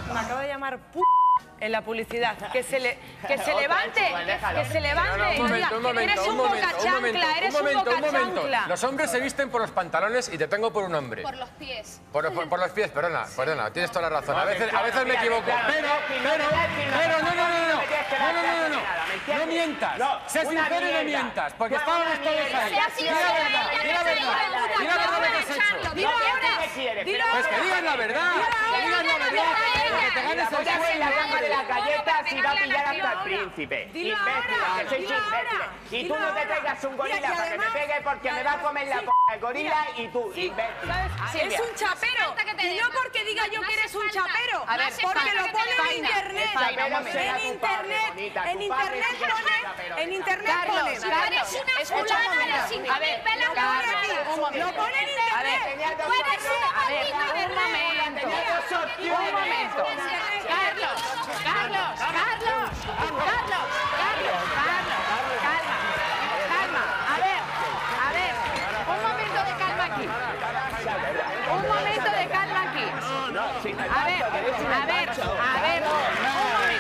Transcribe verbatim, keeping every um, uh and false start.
Me acaba de llamar p en la publicidad. Que se, le, que se levante, que se levante. No, no, un momento, un momento, eres un, un momento, boca un momento, chancla, eres un momento, un un boca momento. chancla. Los hombres se visten por los pantalones y te tengo por un hombre. Por los pies. Por, por, por los pies, perdona, perdona, tienes toda la razón. A veces, a veces me equivoco. Pero, pero, pero, no, no, no, no, no, no, no, no, no, no mientas. Sé sincero y no mientas, porque estábamos todos ahí. Mira la verdad, mira la verdad, mira la verdad que has hecho. Dilo ahora, dilo Pues que digas la verdad, que digas la verdad, que te ganes el en la sueldo. cama de las galletas y va a pillar hasta el príncipe. Dilo Imbécil, ahora, que sois dilo imbéciles. ahora, Y dilo tú no te ahora. traigas un gorila Mira, y para que me además- pegue porque me va a comer la Sí, p el gorila y tú, Sí, imbécil. ¿sabes? Silvia. Es un chapero. Y no porque diga yo que eres un chapero. A ver, porque lo Faina, pone en Faina, internet. Faina, un momento. En internet. Bonita, En tu padre internet sí que es un pone. chapero. En internet Carlos, pone. Carlos, Lo eres una escucha un fulana de momento. cinco mil pelas Lo de pone oro. aquí. Un momento. Lo pone en A ver, internet. tú eres una maldita de Un momento. Un momento. Carlos, Carlos, Carlos, Carlos, Carlos, Carlos, calma, calma. A ver, a ver, un momento de calma aquí. Un momento de calma aquí. A ver, a ver, a ver.